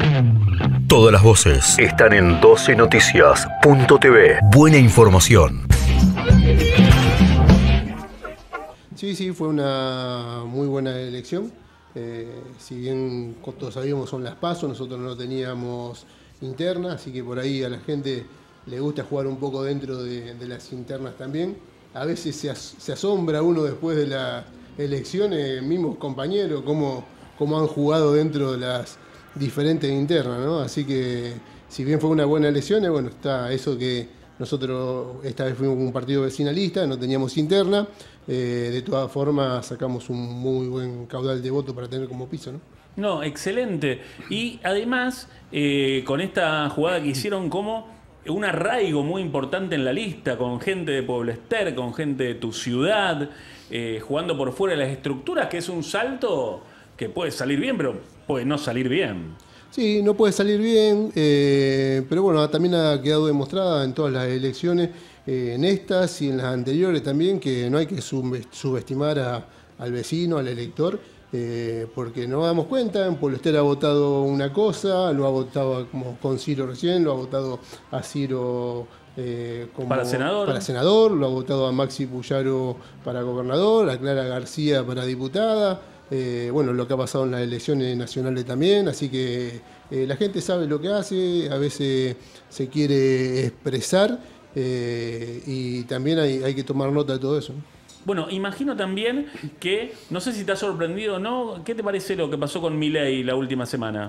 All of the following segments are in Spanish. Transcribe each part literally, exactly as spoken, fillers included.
Todas las voces están en doce noticias punto t v. Buena información. Sí, sí, fue una muy buena elección. Eh, si bien todos sabíamos son las PASO, nosotros no teníamos interna, así que por ahí a la gente le gusta jugar un poco dentro de, de las internas también. A veces se, as, se asombra uno después de las elecciones, mismos compañeros, cómo, cómo han jugado dentro de las diferentes internas, ¿no? Así que si bien fue una buena elección, bueno, está eso que nosotros esta vez fuimos un partido vecinalista, no teníamos interna, eh, de todas formas sacamos un muy buen caudal de votos para tener como piso, ¿no? No, excelente. Y además, eh, con esta jugada que hicieron como un arraigo muy importante en la lista, con gente de Pueblo Ester, con gente de tu ciudad, eh, jugando por fuera de las estructuras, que es un salto que puede salir bien, pero puede no salir bien. Sí, no puede salir bien, eh, pero bueno, también ha quedado demostrada en todas las elecciones, eh, en estas y en las anteriores también, que no hay que subestimar a, al vecino, al elector, eh, porque nos damos cuenta, en Pueblo Ester ha votado una cosa, lo ha votado como con Ciro recién, lo ha votado a Ciro eh, como para senador. para senador, lo ha votado a Maxi Puyaro para gobernador, a Clara García para diputada. Eh, bueno, lo que ha pasado en las elecciones nacionales también, así que eh, la gente sabe lo que hace, a veces se quiere expresar eh, y también hay, hay que tomar nota de todo eso, ¿no? Bueno, imagino también que, no sé si te ha sorprendido o no, ¿qué te parece lo que pasó con Milei la última semana?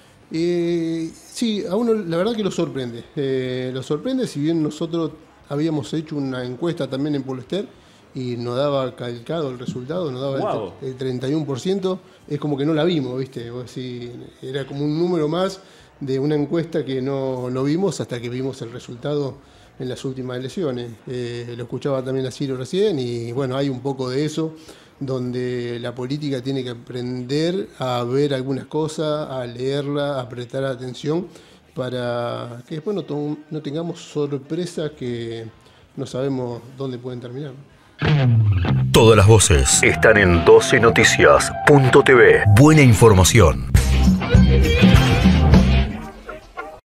Eh, sí, a uno la verdad que lo sorprende, eh, lo sorprende, si bien nosotros habíamos hecho una encuesta también en Pueblo Ester, y nos daba calcado el resultado, nos daba wow. el, el treinta y uno por ciento, es como que no la vimos, ¿viste? O así, era como un número más de una encuesta que no, no vimos hasta que vimos el resultado en las últimas elecciones. Eh, lo escuchaba también a Ciro recién y bueno, hay un poco de eso, donde la política tiene que aprender a ver algunas cosas, a leerla, a prestar atención, para que después no, no tengamos sorpresas que no sabemos dónde pueden terminar. Todas las voces están en doce noticias punto t v. Buena información.